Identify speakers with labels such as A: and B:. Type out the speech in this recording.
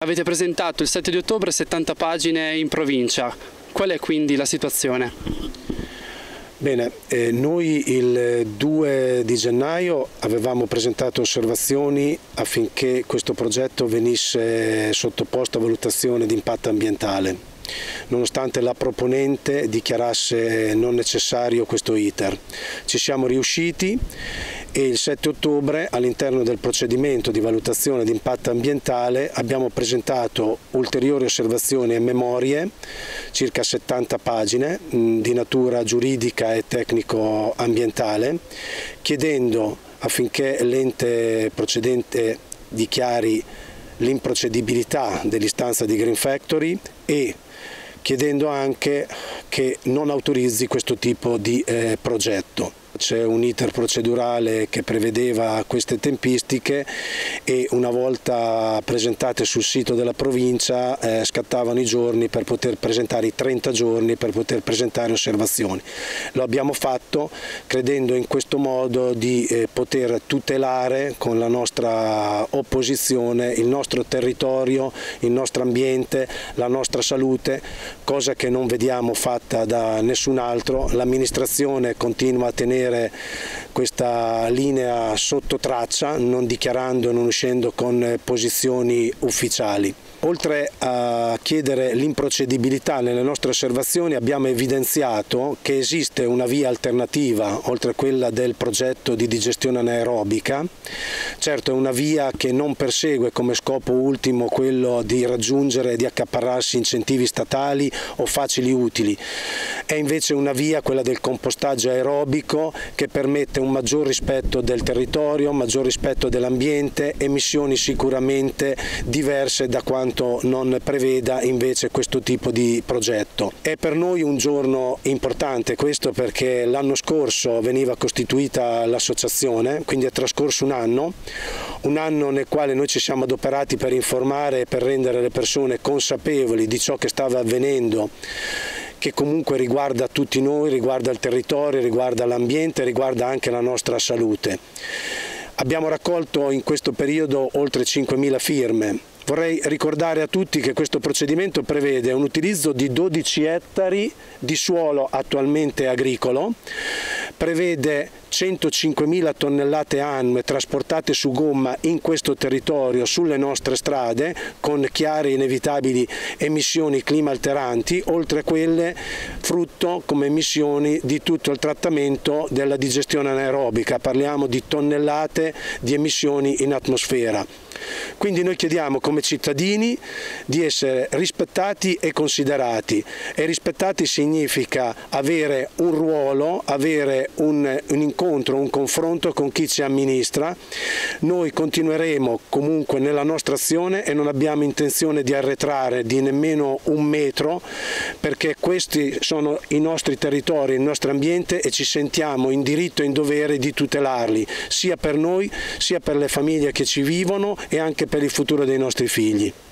A: Avete presentato il 7 di ottobre 70 pagine in provincia, qual è quindi la situazione?
B: Bene, noi il 2 di gennaio avevamo presentato osservazioni affinché questo progetto venisse sottoposto a valutazione di impatto ambientale, nonostante la proponente dichiarasse non necessario questo iter. Ci siamo riusciti e il 7 ottobre all'interno del procedimento di valutazione di impatto ambientale abbiamo presentato ulteriori osservazioni e memorie, circa 70 pagine di natura giuridica e tecnico-ambientale, chiedendo affinché l'ente procedente dichiari l'improcedibilità dell'istanza di Green Factory e chiedendo anche che non autorizzi questo tipo di progetto. C'è un iter procedurale che prevedeva queste tempistiche e una volta presentate sul sito della provincia scattavano i giorni per poter presentare, i 30 giorni per poter presentare osservazioni. Lo abbiamo fatto credendo in questo modo di poter tutelare con la nostra opposizione il nostro territorio, il nostro ambiente, la nostra salute, cosa che non vediamo fatta da nessun altro. L'amministrazione continua a tenere questa linea sotto traccia, non dichiarando e non uscendo con posizioni ufficiali. Oltre a chiedere l'improcedibilità nelle nostre osservazioni abbiamo evidenziato che esiste una via alternativa oltre a quella del progetto di digestione anaerobica. Certo è una via che non persegue come scopo ultimo quello di raggiungere e di accaparrarsi incentivi statali o facili utili. È invece una via, quella del compostaggio aerobico, che permette un maggior rispetto del territorio, un maggior rispetto dell'ambiente, emissioni sicuramente diverse da quanto non preveda invece questo tipo di progetto. È per noi un giorno importante questo perché l'anno scorso veniva costituita l'associazione, quindi è trascorso un anno nel quale noi ci siamo adoperati per informare e per rendere le persone consapevoli di ciò che stava avvenendo, che comunque riguarda tutti noi, riguarda il territorio, riguarda l'ambiente, riguarda anche la nostra salute. Abbiamo raccolto in questo periodo oltre 5.000 firme. Vorrei ricordare a tutti che questo procedimento prevede un utilizzo di 12 ettari di suolo attualmente agricolo, prevede 105.000 tonnellate annue trasportate su gomma in questo territorio sulle nostre strade con chiare e inevitabili emissioni climalteranti, oltre a quelle frutto come emissioni di tutto il trattamento della digestione anaerobica. Parliamo di tonnellate di emissioni in atmosfera. Quindi noi chiediamo come cittadini di essere rispettati e considerati, e rispettati significa avere un ruolo, avere un incontro, un confronto con chi ci amministra. Noi continueremo comunque nella nostra azione e non abbiamo intenzione di arretrare di nemmeno un metro, perché questi sono i nostri territori, il nostro ambiente e ci sentiamo in diritto e in dovere di tutelarli, sia per noi sia per le famiglie che ci vivono e anche per il futuro dei nostri figli.